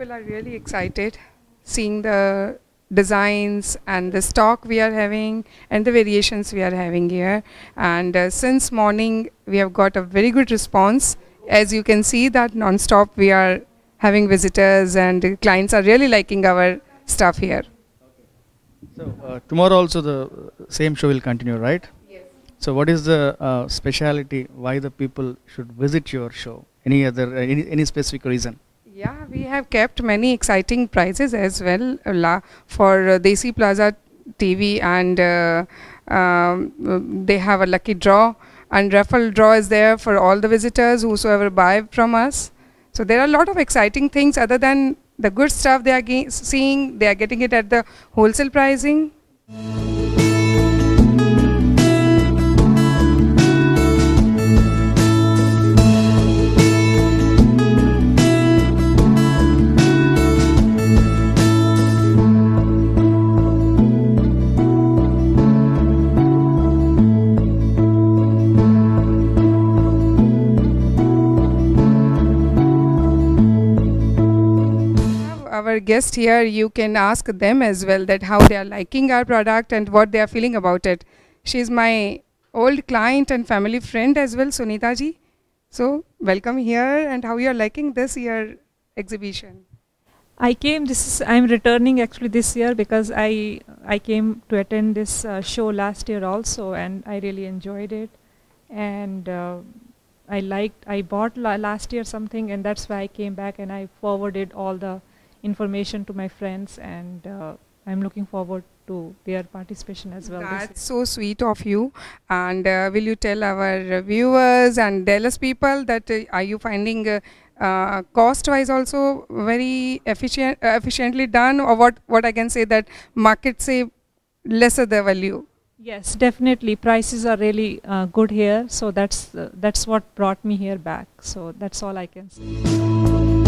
People are really excited seeing the designs and the stock we are having and the variations we are having here. And since morning, we have got a very good response. As you can see that non-stop we are having visitors and clients are really liking our stuff here. So tomorrow also the same show will continue, right? Yes. So what is the speciality? Why the people should visit your show? Any other any specific reason? Yeah, we have kept many exciting prizes as well for Desi Plaza TV, and they have a lucky draw and raffle draw is there for all the visitors whosoever buy from us. So there are a lot of exciting things other than the good stuff they are seeing. They are getting it at the wholesale pricing. Our guest here, you can ask them as well that how they are liking our product and what they are feeling about it. She is my old client and family friend as well, Sunita ji. So welcome here, and how you are liking this year exhibition? I'm returning actually this year because I came to attend this show last year also, and I really enjoyed it. And I bought last year something, and that's why I came back and I forwarded all the information to my friends, and I'm looking forward to their participation as well. That's so sweet of you. And will you tell our viewers and Dallas people that are you finding cost-wise also very efficiently done, or what I can say that market say lesser the value? Yes, definitely. Prices are really good here, so that's what brought me here back. So that's all I can say.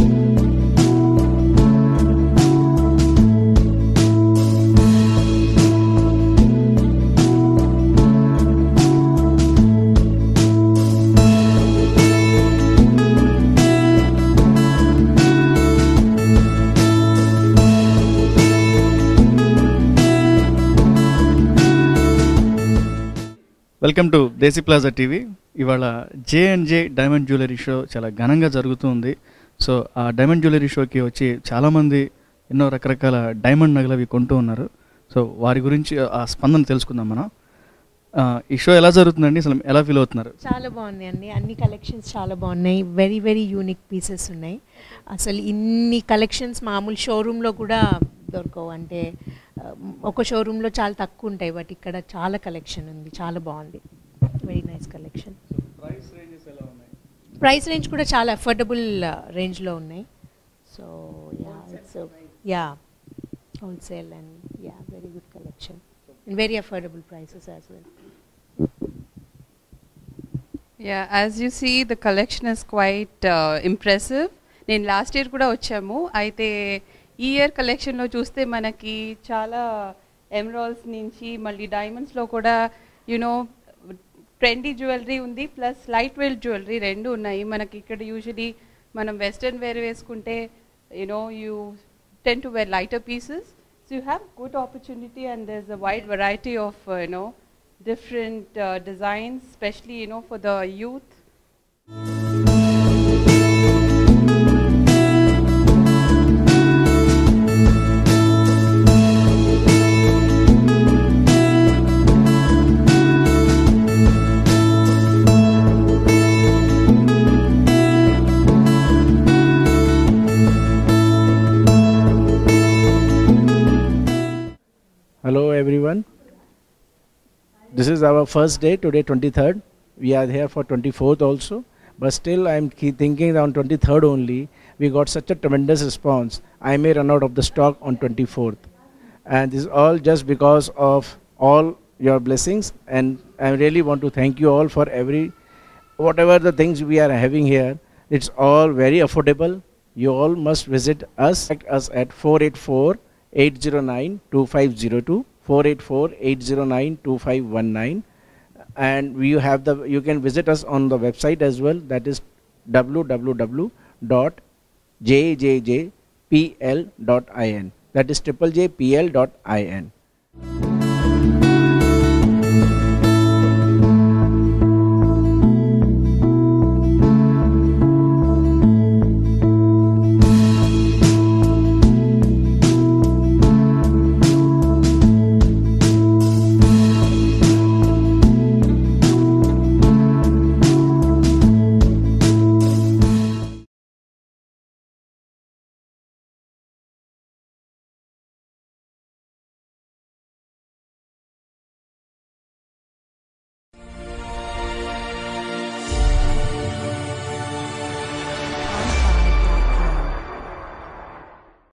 Welcome to Desi Plaza TV. ఇవాళ J&J diamond jewellery show చాలా ఘనంగా జరుగుతుంది. So ఆ diamond jewellery షోకి వచ్చి చాలామంది ఎన్నో రకరకాల డైమండ్ నగలు అవి కొంటూ ఉన్నారు. సో వారి గురించి ఆ స్పందన తెలుసుకుందాం మనం. ఈ షో ఎలా జరుగుతుందండి, అసలు ఎలా ఫీల్ అవుతున్నారు? చాలా బాగున్నాయి అండి, అన్ని కలెక్షన్స్ చాలా బాగున్నాయి. వెరీ వెరీ యూనిక్ పీసెస్ ఉన్నాయి. అసలు ఇన్ని కలెక్షన్స్ మామూలు షోరూంలో కూడా దొరకవు. అంటే ఒక షోరూంలో చాలా తక్కువ ఉంటాయి, బట్ ఇక్కడ చాలా కలెక్షన్ ఉంది, చాలా బాగుంది. Very nice collection. Price range కూడా చాలా అఫోర్డబుల్ రేంజ్లో ఉన్నాయి. So ya wholesale and ya very good collection and very affordable prices as well. Yeah, as you see, the collection is quite impressive. నేను లాస్ట్ ఇయర్ కూడా వచ్చాము, అయితే ఈ year కలెక్షన్లో చూస్తే మనకి చాలా ఎమరాల్డ్స్ నుంచి మళ్ళీ డైమండ్స్లో కూడా యునో ట్రెండీ జ్యువెలరీ ఉంది, ప్లస్ లైట్ వెయిట్ జ్యువెలరీ రెండు ఉన్నాయి. మనకి ఇక్కడ యూజువలీ మనం వెస్టర్న్ వేర్ వేసుకుంటే you know you tend to wear lighter pieces. So you have good opportunity, and there's a wide variety of different designs, especially for the youth. Hello everyone. This is our first day today, 23rd. We are here for 24th also, but still I am thinking on 23rd only. We got such a tremendous response. I may run out of the stock on 24th, and this is all just because of all your blessings. And I really want to thank you all for whatever the things we are having here. It's all very affordable. You all must visit us. Contact us at 484-809-2502, 484-809-2519, and you can visit us on the website as well. That is www.jjj jjpl.in. That is jjpl.in.